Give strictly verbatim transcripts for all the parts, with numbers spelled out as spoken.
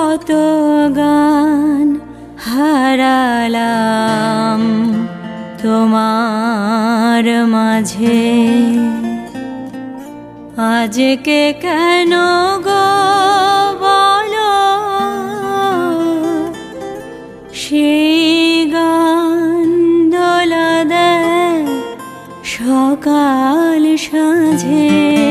কত গান হারালাম তোমার মাঝে, আজকে কেন গো বলো সেই গান দোলা দেয় সকাল সাঁঝে।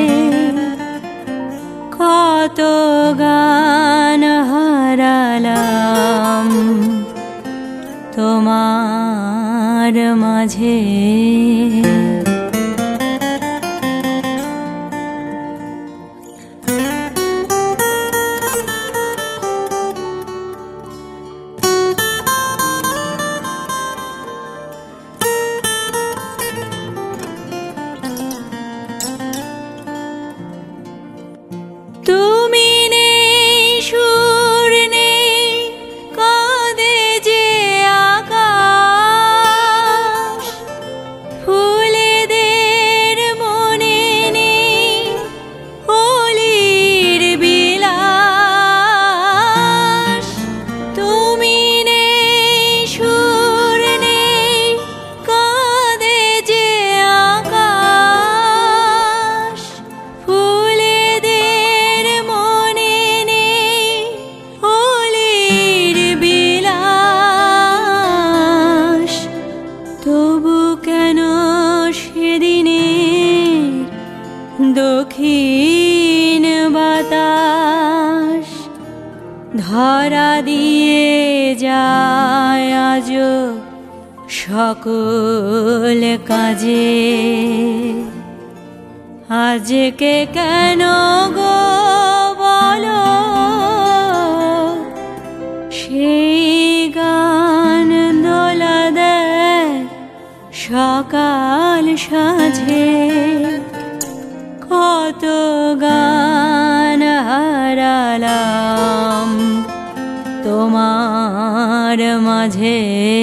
কত গান হারালাম তোমার মাঝে। তুমি নেই, সুর নেই, কাঁদে যে আকাশ, ফুলেদের মনে নেই হোলির বিলাস। তুমি নেই, সুর নেই, কাঁদে যে আকাশ, ফুলেদের মনে নেই হোলির বিলাস। তবু কেন সেদিনের দক্ষিণ বাতাস ধরা দিয়ে যায় আজও সকল কাজে। আজকে কেন গো বলো সেই গান দোলা দেয় সকাল সাঁঝে। কত গান হারালাম তোমার মাঝে।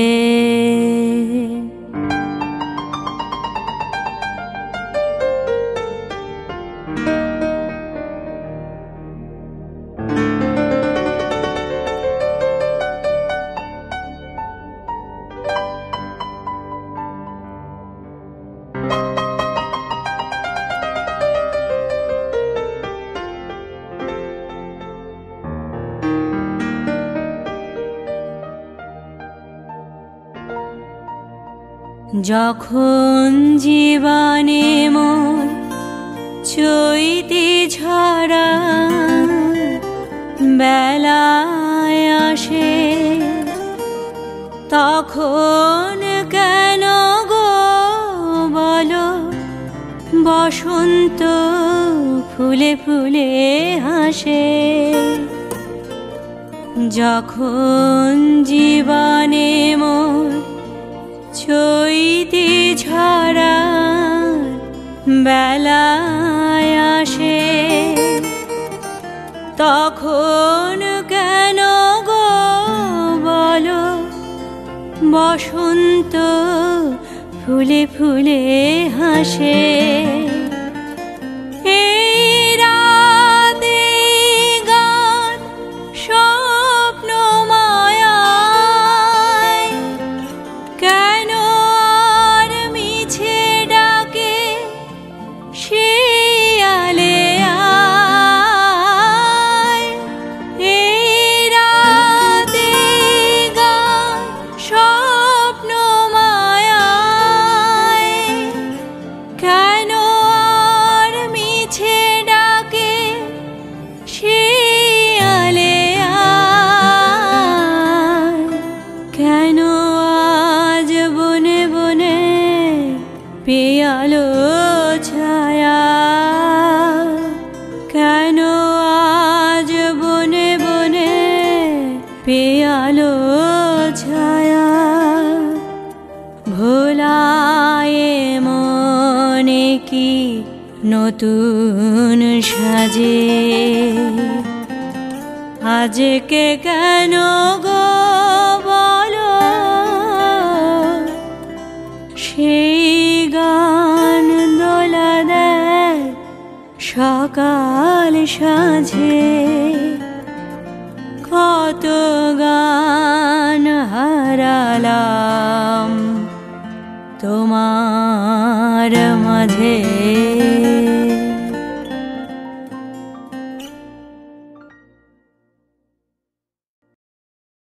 যখন জীবনে মোর চৈতি ঝরা বেলায় আসে, তখন কেন গো বলো বসন্ত ফুলে ফুলে হাসে। যখন জীবনে মোর চৈতি ঝরা বেলায় আসে, তখন কেন গো বলো বসন্ত ফুলে ফুলে হাসে। পেয়ালো ছায়া কেন আজ বনে বনে পেয়ালো ছায়া। ভোলায় মনে কি নতুন সাজে, আজকে কেন গো বলো সেই গান দোলা দেয় সকাল সাঁঝে। সালাম তোমার মাঝে